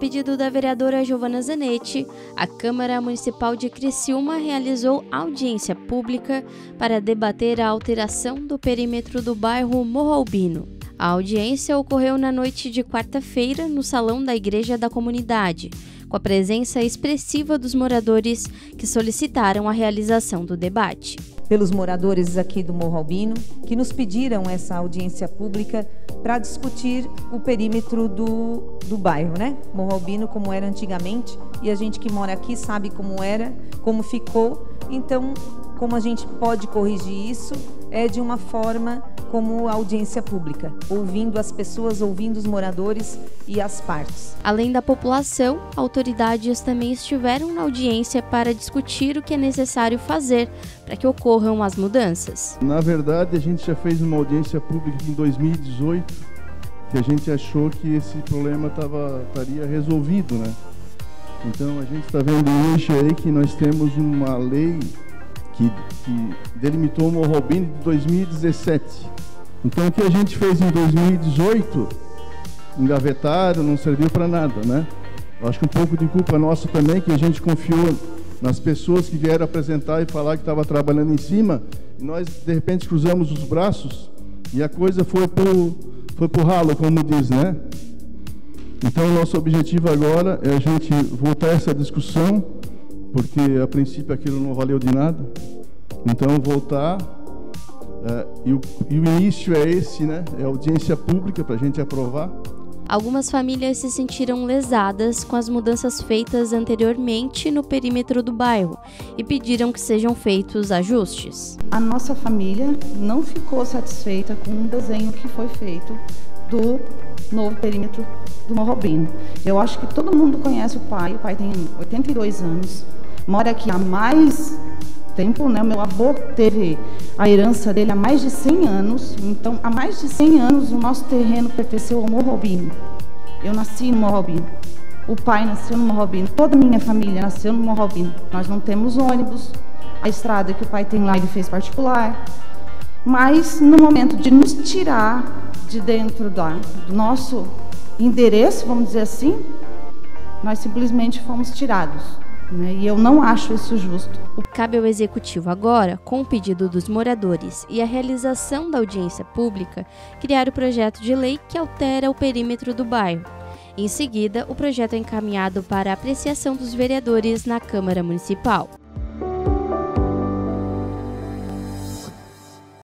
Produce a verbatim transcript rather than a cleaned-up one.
pedido da vereadora Giovana Zanetti, a Câmara Municipal de Criciúma realizou audiência pública para debater a alteração do perímetro do bairro Morro Albino. A audiência ocorreu na noite de quarta-feira no salão da Igreja da Comunidade, com a presença expressiva dos moradores que solicitaram a realização do debate. Pelos moradores aqui do Morro Albino, que nos pediram essa audiência pública para discutir o perímetro do, do bairro, né? Morro Albino, como era antigamente, e a gente que mora aqui sabe como era, como ficou. Então, como a gente pode corrigir isso é de uma forma como audiência pública, ouvindo as pessoas, ouvindo os moradores e as partes. Além da população, autoridades também estiveram na audiência para discutir o que é necessário fazer para que ocorram as mudanças. Na verdade, a gente já fez uma audiência pública em dois mil e dezoito, que a gente achou que esse problema tava, estaria resolvido, né? Então a gente está vendo hoje aí que nós temos uma lei que, que delimitou o Morro Albino de dois mil e dezessete. Então o que a gente fez em dois mil e dezoito, engavetaram, não serviu para nada, né? Eu acho que um pouco de culpa nossa também, que a gente confiou nas pessoas que vieram apresentar e falar que estava trabalhando em cima, e nós de repente cruzamos os braços e a coisa foi pro, foi pro ralo, como diz, né? Então o nosso objetivo agora é a gente voltar a essa discussão, porque a princípio aquilo não valeu de nada. Então voltar, uh, e, o, e o início é esse, né? É a audiência pública para a gente aprovar. Algumas famílias se sentiram lesadas com as mudanças feitas anteriormente no perímetro do bairro e pediram que sejam feitos ajustes. A nossa família não ficou satisfeita com o desenho que foi feito do novo perímetro do Morro Albino. Eu acho que todo mundo conhece o pai, o pai tem oitenta e dois anos, mora aqui há mais tempo, né? Meu avô teve a herança dele há mais de cem anos, então há mais de cem anos o nosso terreno pertenceu ao Morro Albino. Eu nasci no Morro Albino, o pai nasceu no Morro Albino, toda a minha família nasceu no Morro Albino. Nós não temos ônibus, a estrada que o pai tem lá ele fez particular, mas no momento de nos tirar de dentro da, do nosso endereço, vamos dizer assim, nós simplesmente fomos tirados, né? E eu não acho isso justo. Cabe ao Executivo agora, com o pedido dos moradores e a realização da audiência pública, criar o projeto de lei que altera o perímetro do bairro. Em seguida, o projeto é encaminhado para a apreciação dos vereadores na Câmara Municipal.